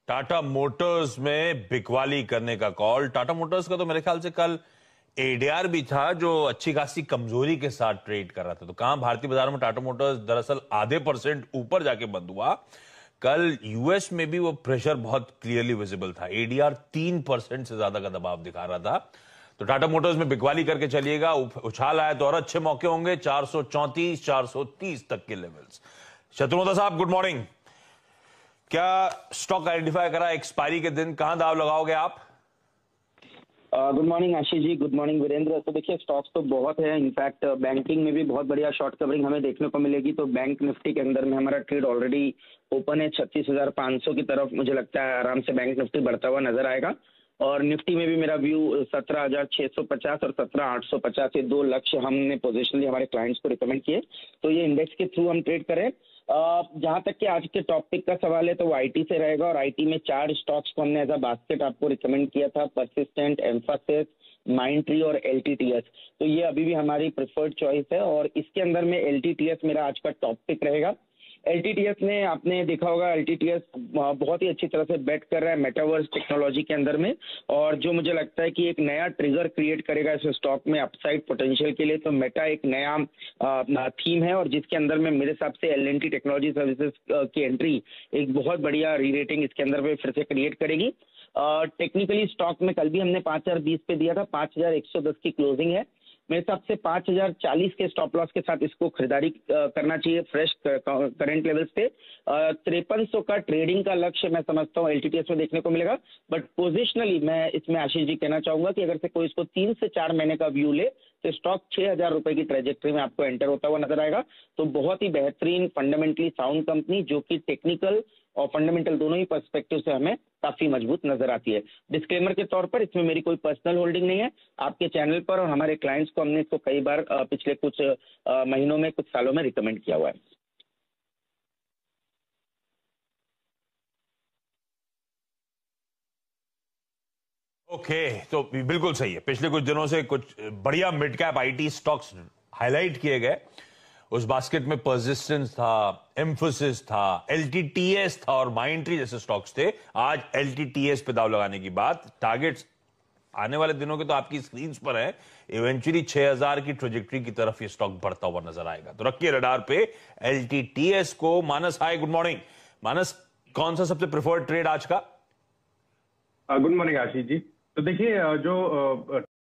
Tata Motors में बिकवाली करने का कॉल। टाटा मोटर्स का तो मेरे ख्याल से कल एडीआर भी था जो अच्छी खासी कमजोरी के साथ ट्रेड कर रहा था। तो कहां भारतीय बाजार में टाटा मोटर्स दरअसल आधे % ऊपर जाके बंद हुआ। कल यूएस में भी वो प्रेशर बहुत क्लियरली विजिबल था। एडीआर 3% से ज्यादा का दबाव दिखा रहा था। तो टाटा मोटर्स में बिकवाली करके चलिएगा। उछाल आए तो और अच्छे मौके होंगे। 434 430 तक के लेवल्स। शत्रुघ्न साहब, गुड मॉर्निंग। क्या स्टॉक आइडेंटिफाई करा एक्सपायरी के दिन, कहां दाव लगाओगे आप? Good morning Ashish ji, good morning Virendra. तो देखिए, स्टॉक्स तो बहुत है। इनफैक्ट बैंकिंग में भी बहुत बढ़िया शॉर्ट कवरिंग हमें देखने को मिलेगी। तो बैंक निफ्टी के अंदर में हमारा ट्रेड ऑलरेडी ओपन है 36,500 की तरफ। मुझे लगता है आराम से बैंक निफ्टी बढ़ता हुआ नजर आएगा। और निफ्टी में भी मेरा व्यू 17,650 और 17,850 ये दो लक्ष्य हमने पोजिशनली हमारे क्लाइंट्स को रिकमेंड किए। तो ये इंडेक्स के थ्रू हम ट्रेड करें। जहां तक कि आज के टॉपिक का सवाल है तो वो आईटी से रहेगा। और आईटी में 4 स्टॉक्स को हमने एज अ बास्केट आपको रिकमेंड किया था: परसिस्टेंट, एम्फासिस, माइंडट्री और एलटीटीएस। तो ये अभी भी हमारी प्रेफर्ड चॉइस है। और इसके अंदर में एलटीटीएस मेरा आज का टॉपिक रहेगा। एलटीटीएस ने आपने देखा होगा, एलटीटीएस बहुत ही अच्छी तरह से बेट कर रहा है मेटावर्स टेक्नोलॉजी के अंदर में। और जो मुझे लगता है कि एक नया ट्रिगर क्रिएट करेगा इस स्टॉक में अपसाइड पोटेंशियल के लिए। तो मेटा एक नया थीम है और जिसके अंदर में मेरे हिसाब से एल&टी टेक्नोलॉजी सर्विसेज की एंट्री एक बहुत बढ़िया री रेटिंग इसके अंदर में फिर से क्रिएट करेगी। टेक्निकली स्टॉक में कल भी हमने 5,020 पे दिया था, 5,110 की क्लोजिंग है। मेरे हिसाब से 5,040 के स्टॉप लॉस के साथ इसको खरीदारी करना चाहिए फ्रेश करंट लेवल्स पे। 5300 का ट्रेडिंग का लक्ष्य मैं समझता हूँ एलटीटीएस में देखने को मिलेगा। बट पोजिशनली मैं इसमें आशीष जी कहना चाहूंगा कि अगर से कोई इसको 3 से 4 महीने का व्यू ले तो स्टॉक 6,000 रुपए की ट्रेजेक्ट्री में आपको एंटर होता हुआ नजर आएगा। तो बहुत ही बेहतरीन फंडामेंटली साउंड कंपनी जो कि टेक्निकल और फंडामेंटल दोनों ही पर्सपेक्टिव से हमें काफी मजबूत नजर आती है। डिस्क्लेमर के तौर पर इसमें मेरी कोई पर्सनल होल्डिंग नहीं है। आपके चैनल पर और हमारे क्लाइंट्स को हमने इसको कई बार पिछले कुछ महीनों में, कुछ सालों में रिकमेंड किया हुआ है। तो बिल्कुल सही है। पिछले कुछ दिनों से कुछ बढ़िया mid cap IT stocks highlight किए गए। उस बास्केट में परसिस्टेंस था, एम्फोसिस था, एलटीटीएस था और माइंडट्री जैसे स्टॉक्स थे। आज एलटीटीएस पे दाव लगाने की बात। टारगेट्स आने वाले दिनों के तो आपकी स्क्रीन पर है। इवेंचुअली 6,000 की ट्रेजेक्ट्री की तरफ ये स्टॉक बढ़ता हुआ नजर आएगा। तो रखिए रडार पे एलटीटीएस को। मानस, हाय, गुड मॉर्निंग। मानस, कौन सा सबसे प्रेफर्ड ट्रेड आज का? Good morning Ashish ji. तो देखिए, जो